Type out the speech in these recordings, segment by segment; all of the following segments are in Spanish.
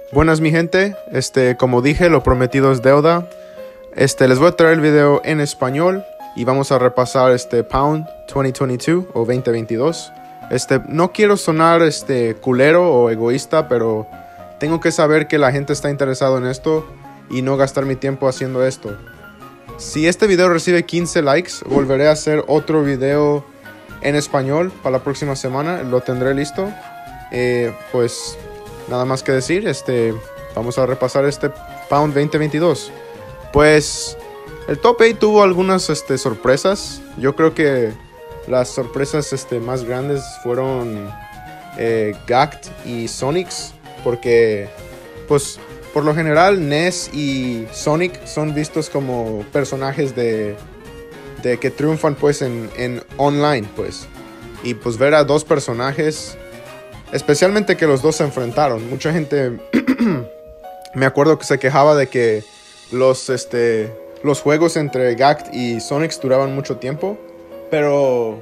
Buenas mi gente, como dije, lo prometido es deuda. Les voy a traer el video en español y vamos a repasar Pound 2022 o 2022. No quiero sonar culero o egoísta, pero tengo que saber que la gente está interesada en esto y no gastar mi tiempo haciendo esto. Si este video recibe 15 likes, volveré a hacer otro video en español para la próxima semana. Lo tendré listo. Pues nada más que decir, vamos a repasar Pound 2022. Pues el top 8 tuvo algunas sorpresas. Yo creo que las sorpresas más grandes fueron Gact y Sonics, porque pues por lo general Ness y Sonic son vistos como personajes de que triunfan pues en online pues. Y pues ver a dos personajes, especialmente que los dos se enfrentaron. Mucha gente me acuerdo que se quejaba de que los juegos entre Gact y Sonic duraban mucho tiempo. Pero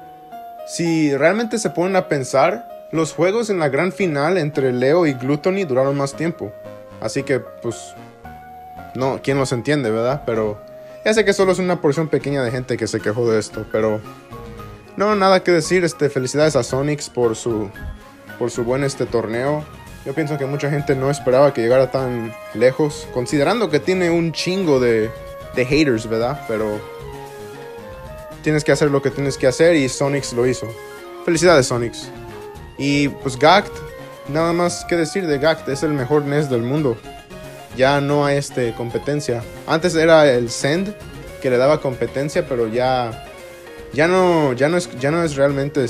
si realmente se ponen a pensar, los juegos en la gran final entre Leo y Gluttony duraron más tiempo. Así que pues no, quién los entiende, ¿verdad? Pero ya sé que solo es una porción pequeña de gente que se quejó de esto. Pero no, nada que decir. Felicidades a Sonics por su buen torneo. Yo pienso que mucha gente no esperaba que llegara tan lejos, considerando que tiene un chingo de haters, ¿verdad? Pero tienes que hacer lo que tienes que hacer y Sonics lo hizo. Felicidades, Sonics. Y pues Gact, nada más que decir de Gact, es el mejor Ness del mundo. Ya no hay competencia. Antes era el Send que le daba competencia, pero ya no es realmente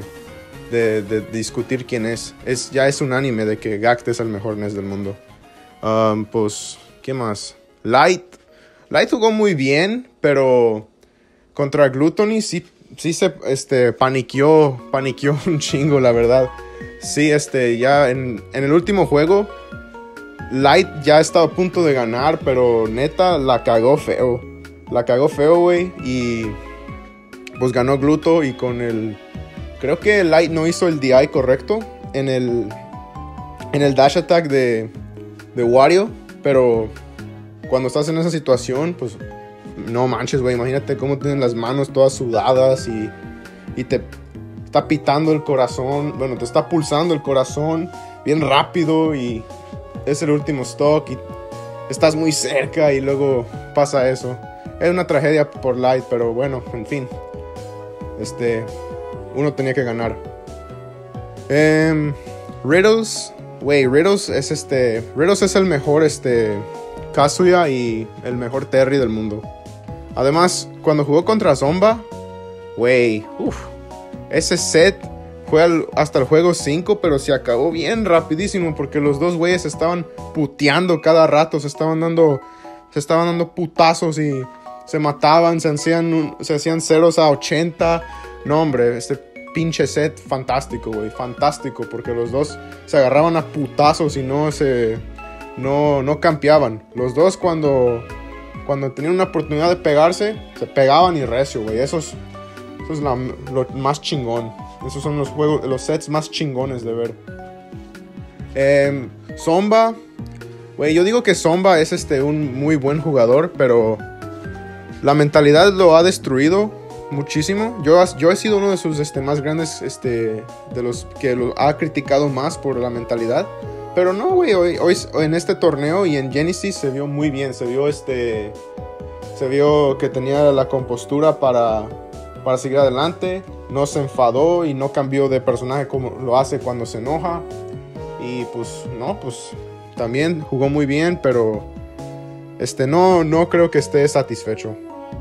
de discutir quién es. Ya es unánime de que Gact es el mejor Ness del mundo. Pues, ¿qué más? Light jugó muy bien, pero contra Gluttony sí se paniqueó un chingo, la verdad. Sí, ya en el último juego, Light ya estaba a punto de ganar, pero neta la cagó feo. Güey. Y pues ganó Gluto y con el... Creo que Light no hizo el DI correcto en el dash attack de Wario. Pero cuando estás en esa situación, pues no manches, güey. Imagínate cómo tienen las manos todas sudadas y te está pitando el corazón. Bueno, te está pulsando el corazón bien rápido y es el último stock y estás muy cerca y luego pasa eso. Es una tragedia por Light, pero bueno, en fin. Uno tenía que ganar. Riddles. Güey, Riddles es el mejor Kazuya y el mejor Terry del mundo. Además, cuando jugó contra Zomba, güey, ese set fue hasta el juego 5, pero se acabó bien rapidísimo porque los dos güeyes estaban puteando cada rato, se estaban dando putazos y se mataban, se hacían ceros a 80. No, hombre, pinche set fantástico, güey, fantástico, porque los dos se agarraban a putazos y no campeaban. Los dos cuando tenían una oportunidad de pegarse, se pegaban y recio, güey. Eso es lo más chingón. Esos son los sets más chingones de ver. Zomba, güey, yo digo que Zomba es un muy buen jugador, pero la mentalidad lo ha destruido muchísimo. Yo he sido uno de sus más grandes, de los que lo ha criticado más por la mentalidad. Pero no, güey, hoy en este torneo y en Genesis se vio muy bien. Se vio que tenía la compostura para seguir adelante. No se enfadó y no cambió de personaje como lo hace cuando se enoja. Y pues también jugó muy bien, pero no creo que esté satisfecho.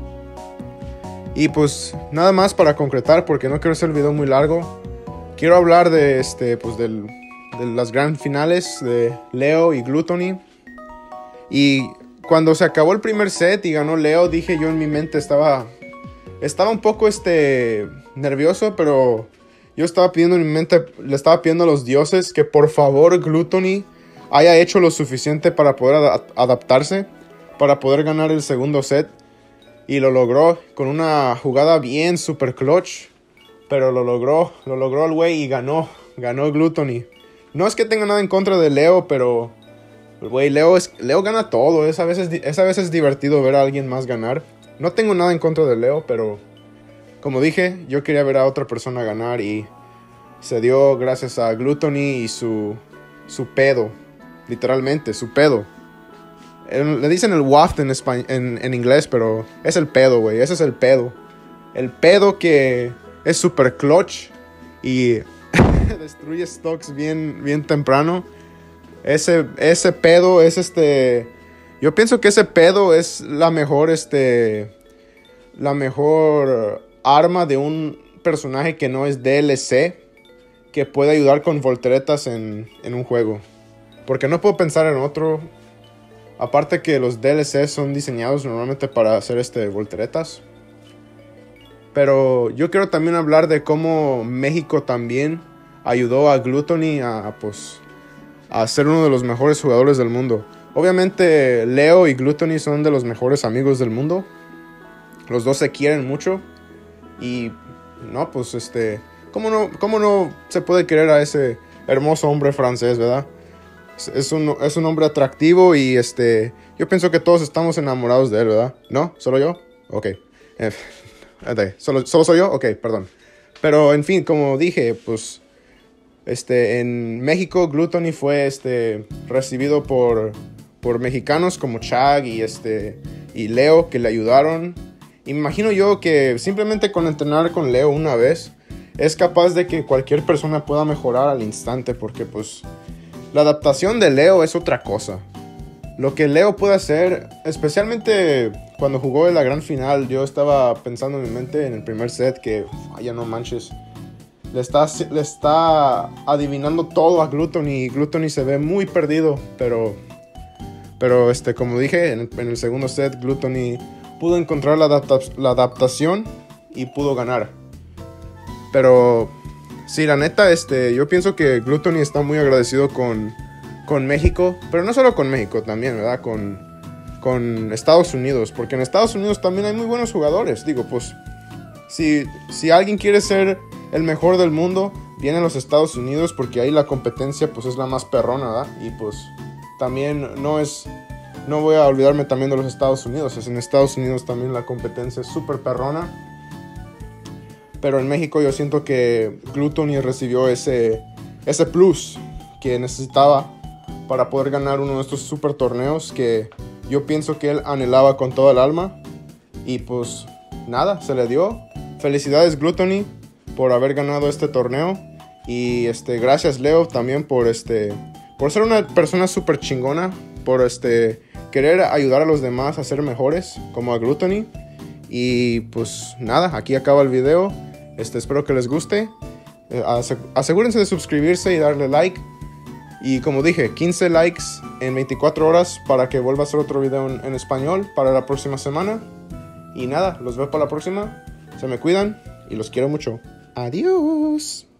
Y pues nada más para concretar, porque no quiero hacer el video muy largo. Quiero hablar de las gran finales de Leo y Gluttony. Y cuando se acabó el primer set y ganó Leo, dije yo en mi mente, estaba un poco nervioso, pero yo estaba pidiendo en mi mente, le estaba pidiendo a los dioses que por favor Gluttony haya hecho lo suficiente para poder adaptarse, para poder ganar el segundo set. Y lo logró con una jugada bien super clutch. Pero lo logró el güey y ganó Gluttony. No es que tenga nada en contra de Leo, pero Güey, Leo gana todo. Es a veces divertido ver a alguien más ganar. No tengo nada en contra de Leo, pero como dije, yo quería ver a otra persona ganar y se dio gracias a Gluttony y su pedo. Literalmente, su pedo. Le dicen el waft en inglés, pero es el pedo, güey. Ese es el pedo. El pedo que es super clutch y destruye stocks bien temprano. Ese pedo es Yo pienso que ese pedo es la mejor arma de un personaje que no es DLC, que puede ayudar con volteretas en un juego. Porque no puedo pensar en otro. Aparte que los DLC son diseñados normalmente para hacer volteretas. Pero yo quiero también hablar de cómo México también ayudó a Gluttony a ser uno de los mejores jugadores del mundo. Obviamente Leo y Gluttony son de los mejores amigos del mundo. Los dos se quieren mucho. Y no, pues ¿cómo no se puede querer a ese hermoso hombre francés, verdad? Es un hombre atractivo y yo pienso que todos estamos enamorados de él, ¿verdad? ¿No? ¿Solo yo? Ok. ¿Solo soy yo? Ok, perdón. Pero, en fin, como dije, pues en México Gluttony fue recibido por mexicanos como Chag y Leo, que le ayudaron. Imagino yo que simplemente con entrenar con Leo una vez es capaz de que cualquier persona pueda mejorar al instante, porque pues la adaptación de Leo es otra cosa. Lo que Leo puede hacer, especialmente cuando jugó en la gran final, yo estaba pensando en mi mente en el primer set que, ya no manches, le está adivinando todo a Gluttony y Gluttony se ve muy perdido, pero como dije, en el segundo set Gluttony pudo encontrar la adaptación y pudo ganar. Pero sí, la neta, yo pienso que Gluttony está muy agradecido con México, pero no solo con México también, ¿verdad? Con Estados Unidos, porque en Estados Unidos también hay muy buenos jugadores. Digo, pues, si alguien quiere ser el mejor del mundo, viene a los Estados Unidos, porque ahí la competencia, pues, es la más perrona, ¿verdad? Y, pues, también no voy a olvidarme también de los Estados Unidos. En Estados Unidos también la competencia es súper perrona. Pero en México yo siento que Gluttony recibió ese plus que necesitaba para poder ganar uno de estos super torneos que yo pienso que él anhelaba con toda el alma. Y pues nada, se le dio. Felicidades Gluttony por haber ganado este torneo. Y gracias Leo también por ser una persona súper chingona. Por querer ayudar a los demás a ser mejores, como a Gluttony. Y pues nada, aquí acaba el video. Espero que les guste. Asegúrense de suscribirse y darle like. Y como dije, 15 likes en 24 horas para que vuelva a hacer otro video en español para la próxima semana. Y nada, los veo para la próxima. Se me cuidan y los quiero mucho. Adiós.